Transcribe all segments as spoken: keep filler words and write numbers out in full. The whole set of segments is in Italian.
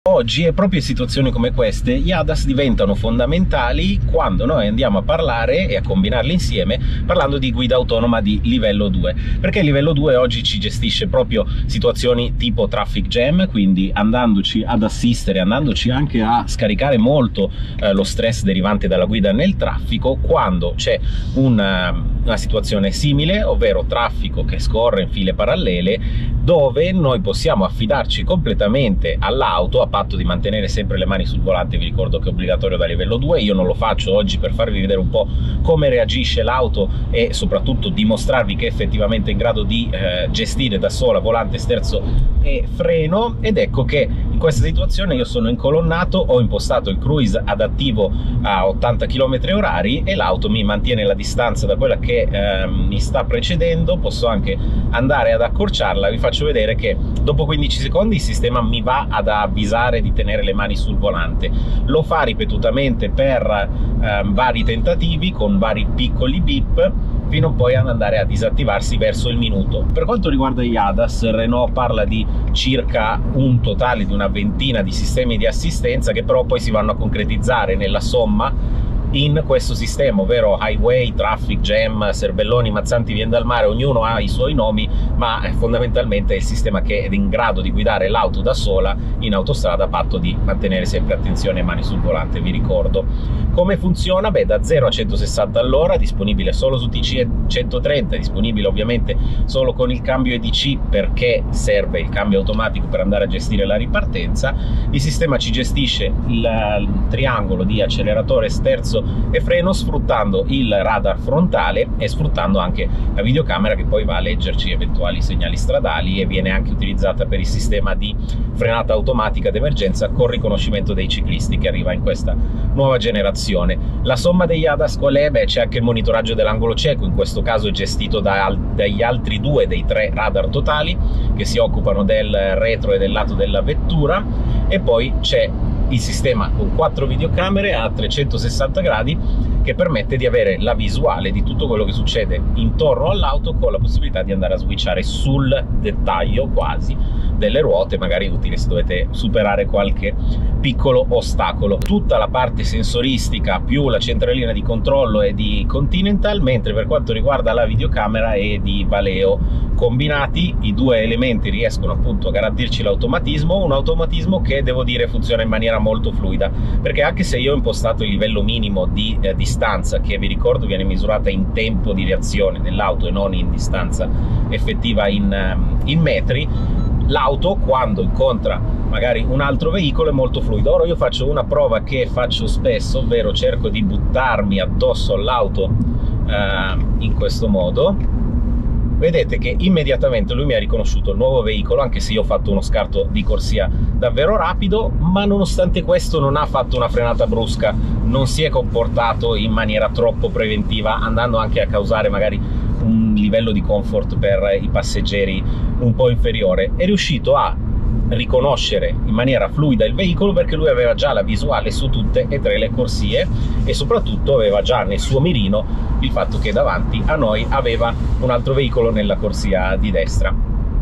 oggi, e proprio in situazioni come queste gli A D A S diventano fondamentali quando noi andiamo a parlare e a combinarli insieme parlando di guida autonoma di livello due, perché il livello due oggi ci gestisce proprio situazioni tipo traffic jam, quindi andandoci ad assistere, andandoci anche a scaricare molto eh, lo stress derivante dalla guida nel traffico quando c'è una, una situazione simile, ovvero traffico che scorre in file parallele, dove noi possiamo affidarci completamente all'auto a patto di mantenere sempre le mani sul volante. Vi ricordo che è obbligatorio da livello due, io non lo faccio oggi per farvi vedere un po' come reagisce l'auto e soprattutto dimostrarvi che è effettivamente in grado di eh, gestire da sola volante, sterzo e freno. Ed ecco che in questa situazione io sono incolonnato, ho impostato il cruise adattivo a ottanta chilometri orari e l'auto mi mantiene la distanza da quella che eh, mi sta precedendo. Posso anche andare ad accorciarla. Vi faccio vedere che dopo quindici secondi il sistema mi va ad avvisare di tenere le mani sul volante. Lo fa ripetutamente per eh, vari tentativi con vari piccoli beep fino poi ad andare a disattivarsi verso il minuto. Per quanto riguarda gli A D A S, Renault parla di circa un totale di una ventina di sistemi di assistenza che però poi si vanno a concretizzare nella somma in questo sistema, ovvero highway, traffic jam, serbelloni, mazzanti, vien dal mare. Ognuno ha i suoi nomi, ma fondamentalmente è il sistema che è in grado di guidare l'auto da sola in autostrada a patto di mantenere sempre attenzione e mani sul volante. Vi ricordo come funziona. Beh, da zero a centosessanta all'ora, disponibile solo su T C centotrenta, disponibile ovviamente solo con il cambio E D C perché serve il cambio automatico per andare a gestire la ripartenza. Il sistema ci gestisce il, il triangolo di acceleratore, sterzo e freno sfruttando il radar frontale e sfruttando anche la videocamera che poi va a leggerci eventuali segnali stradali, e viene anche utilizzata per il sistema di frenata automatica d'emergenza con riconoscimento dei ciclisti che arriva in questa nuova generazione. La somma degli A D A S qual è? Beh, c'è anche il monitoraggio dell'angolo cieco, in questo caso è gestito da, dagli altri due dei tre radar totali che si occupano del retro e del lato della vettura, e poi c'è il sistema con quattro videocamere a trecentosessanta gradi che permette di avere la visuale di tutto quello che succede intorno all'auto, con la possibilità di andare a switchare sul dettaglio quasi delle ruote, magari utile se dovete superare qualche piccolo ostacolo. Tutta la parte sensoristica più la centralina di controllo è di Continental, mentre per quanto riguarda la videocamera è di Valeo. Combinati i due elementi riescono appunto a garantirci l'automatismo, un automatismo che devo dire funziona in maniera molto fluida, perché anche se io ho impostato il livello minimo di eh, distanza, che vi ricordo viene misurata in tempo di reazione dell'auto e non in distanza effettiva in, in metri, l'auto quando incontra magari un altro veicolo è molto fluido. Ora io faccio una prova che faccio spesso, ovvero cerco di buttarmi addosso all'auto eh, in questo modo. Vedete che immediatamente lui mi ha riconosciuto il nuovo veicolo, anche se io ho fatto uno scarto di corsia davvero rapido, ma nonostante questo non ha fatto una frenata brusca, non si è comportato in maniera troppo preventiva, andando anche a causare magari un livello di comfort per i passeggeri un po' inferiore. È riuscito a riconoscere in maniera fluida il veicolo perché lui aveva già la visuale su tutte e tre le corsie, e soprattutto aveva già nel suo mirino il fatto che davanti a noi aveva un altro veicolo nella corsia di destra.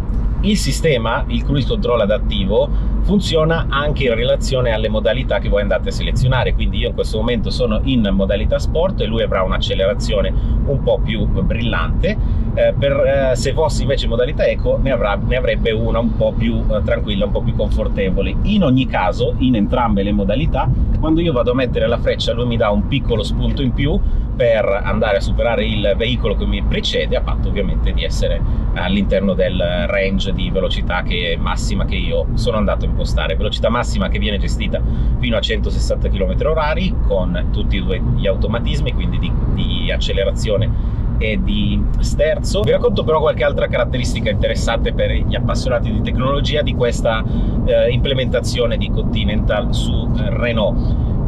Il sistema, il cruise control adattivo, funziona anche in relazione alle modalità che voi andate a selezionare, quindi io in questo momento sono in modalità sport e lui avrà un'accelerazione un po' più brillante, eh, per, eh, se fossi invece in modalità eco ne, avrà, ne avrebbe una un po' più eh, tranquilla, un po' più confortevole. In ogni caso, in entrambe le modalità, quando io vado a mettere la freccia lui mi dà un piccolo spunto in più per andare a superare il veicolo che mi precede, a patto ovviamente di essere all'interno del range di velocità che massima che io sono andato a impostare. Velocità massima che viene gestita fino a centosessanta chilometri orari con tutti e due gli automatismi, quindi di, di accelerazione e di sterzo. Vi racconto però qualche altra caratteristica interessante per gli appassionati di tecnologia di questa eh, implementazione di Continental su eh, Renault.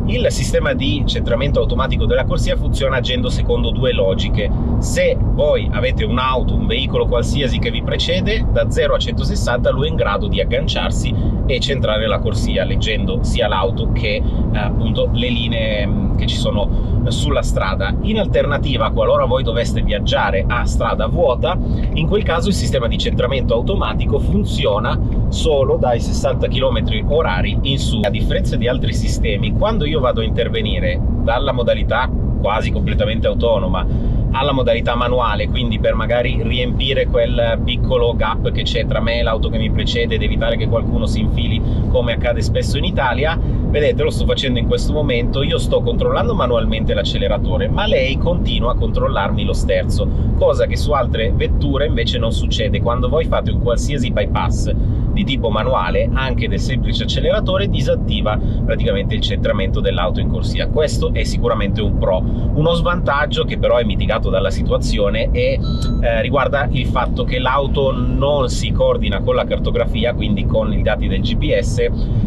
Il sistema di centramento automatico della corsia funziona agendo secondo due logiche. Se voi avete un'auto, un veicolo qualsiasi che vi precede, da zero a centosessanta lui è in grado di agganciarsi e centrare la corsia, leggendo sia l'auto che eh, appunto le linee che ci sono sulla strada. In alternativa, qualora voi doveste viaggiare a strada vuota, in quel caso il sistema di centramento automatico funziona solo dai sessanta chilometri orari in su. A differenza di altri sistemi, quando io vado a intervenire dalla modalità quasi completamente autonoma alla modalità manuale, quindi per magari riempire quel piccolo gap che c'è tra me e l'auto che mi precede ed evitare che qualcuno si infili come accade spesso in Italia, vedete, lo sto facendo in questo momento, io sto controllando manualmente l'acceleratore, ma lei continua a controllarmi lo sterzo, cosa che su altre vetture invece non succede. Quando voi fate un qualsiasi bypass di tipo manuale, anche del semplice acceleratore, disattiva praticamente il centramento dell'auto in corsia. Questo è sicuramente un pro. Uno svantaggio, che però è mitigato dalla situazione, è, eh, riguarda il fatto che l'auto non si coordina con la cartografia, quindi con i dati del G P S,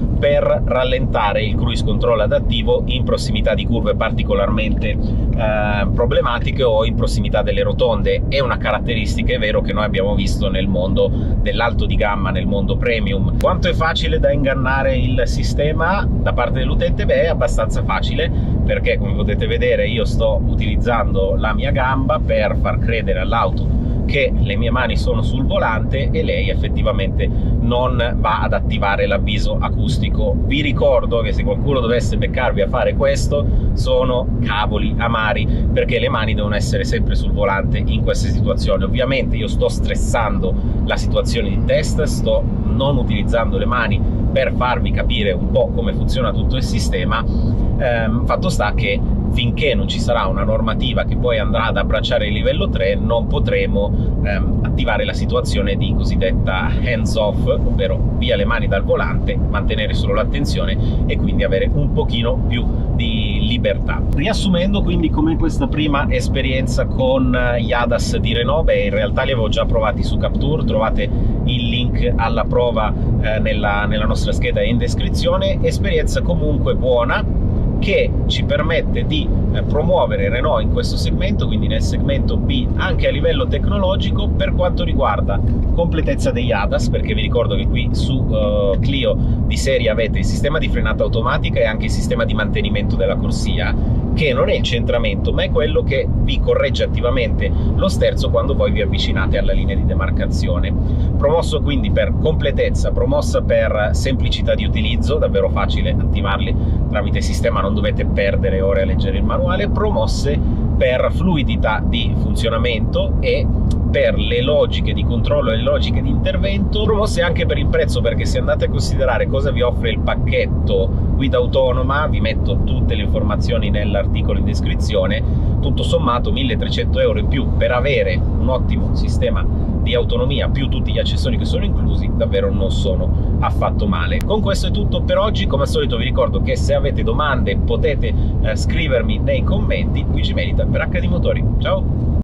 per rallentare il cruise control adattivo in prossimità di curve particolarmente eh, problematiche o in prossimità delle rotonde. È una caratteristica, è vero, che noi abbiamo visto nel mondo dell'alto di gamma, nel mondo premium. Quanto è facile da ingannare il sistema da parte dell'utente? Beh, è abbastanza facile, perché come potete vedere io sto utilizzando la mia gamba per far credere all'auto che le mie mani sono sul volante e lei effettivamente non va ad attivare l'avviso acustico. Vi ricordo che se qualcuno dovesse beccarvi a fare questo, sono cavoli amari, perché le mani devono essere sempre sul volante in queste situazioni. Ovviamente io sto stressando la situazione di test, sto non utilizzando le mani per farvi capire un po' come funziona tutto il sistema. Ehm, fatto sta che finché non ci sarà una normativa che poi andrà ad abbracciare il livello tre, non potremo ehm, attivare la situazione di cosiddetta hands off, ovvero via le mani dal volante, mantenere solo l'attenzione e quindi avere un pochino più di libertà. Riassumendo quindi com'è questa prima esperienza con gli A D A S di Renault, beh, in realtà li avevo già provati su Capture, trovate il link alla prova eh, nella, nella nostra scheda in descrizione. Esperienza comunque buona, che ci permette di eh, promuovere Renault in questo segmento, quindi nel segmento B, anche a livello tecnologico per quanto riguarda completezza degli A D A S, perché vi ricordo che qui su uh, Clio di serie avete il sistema di frenata automatica e anche il sistema di mantenimento della corsia, che non è il centramento, ma è quello che vi corregge attivamente lo sterzo quando voi vi avvicinate alla linea di demarcazione. Promosso quindi per completezza, promossa per semplicità di utilizzo, davvero facile attivarli tramite sistema, non dovete perdere ore a leggere il manuale, promosse per fluidità di funzionamento e per le logiche di controllo e le logiche di intervento, promosse anche per il prezzo, perché se andate a considerare cosa vi offre il pacchetto guida autonoma, vi metto tutte le informazioni nell'articolo in descrizione, tutto sommato milletrecento euro in più per avere un ottimo sistema di autonomia più tutti gli accessori che sono inclusi, davvero non sono affatto male. Con questo è tutto per oggi. Come al solito vi ricordo che se avete domande potete eh, scrivermi nei commenti. Luigi Melita per H D Motori. Ciao!